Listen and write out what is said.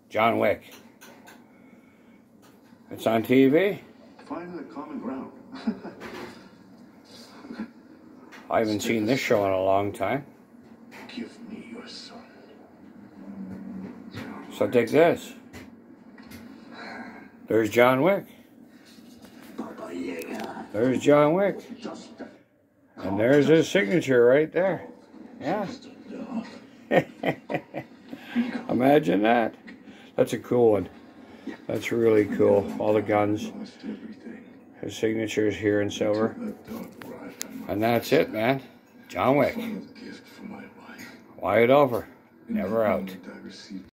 John Wick. It's on TV. Find the common ground. I haven't seen this show in a long time. Give me your son. So dig this. There's John Wick. There's John Wick. And there's his signature right there. Yeah. Imagine that. That's a cool one. That's really cool. All the guns. His signature is here in silver. And that's it, man. John Wick. Wyatt Buffey. Never out.